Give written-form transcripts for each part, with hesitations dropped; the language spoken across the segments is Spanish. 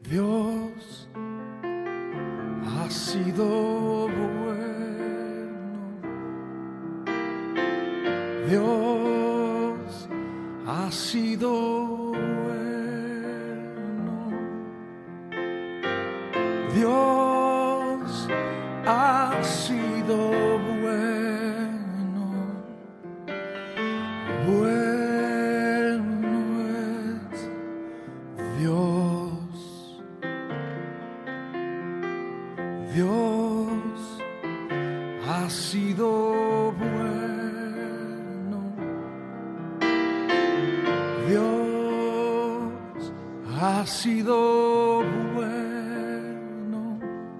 Dios ha sido bueno, Dios ha sido bueno, Dios ha sido bueno, bueno es Dios. Dios ha sido bueno, Dios ha sido bueno,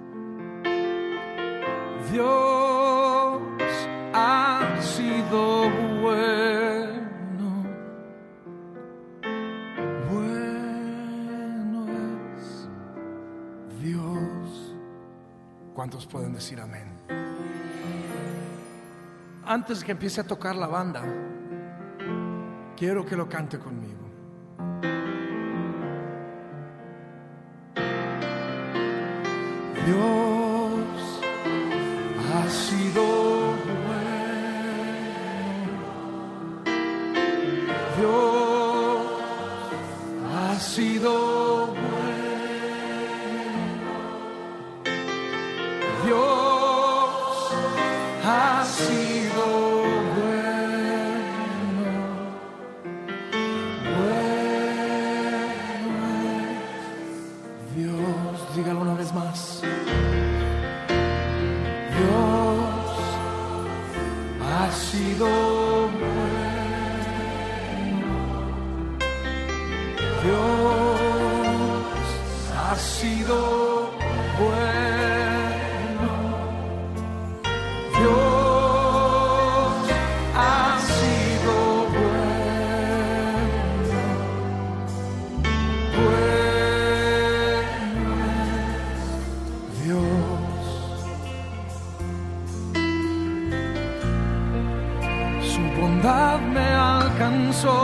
Dios ha sido bueno, bueno es Dios. ¿Cuántos pueden decir amén? Antes que empiece a tocar la banda, quiero que lo cante conmigo. Dios ha sido bueno, Dios ha sido bueno, Dios ha sido bueno, bueno es Dios. Dígalo una vez más. Dios ha sido bueno, Dios ha sido bueno, Dios ha sido bueno, bueno es Dios. Su bondad me alcanzó,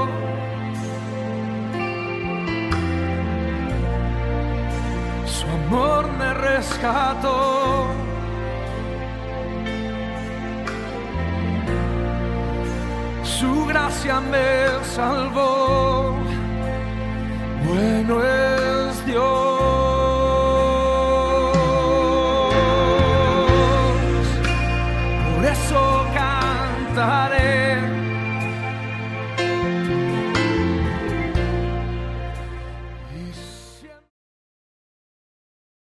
su amor me rescató, su gracia me salvó, bueno es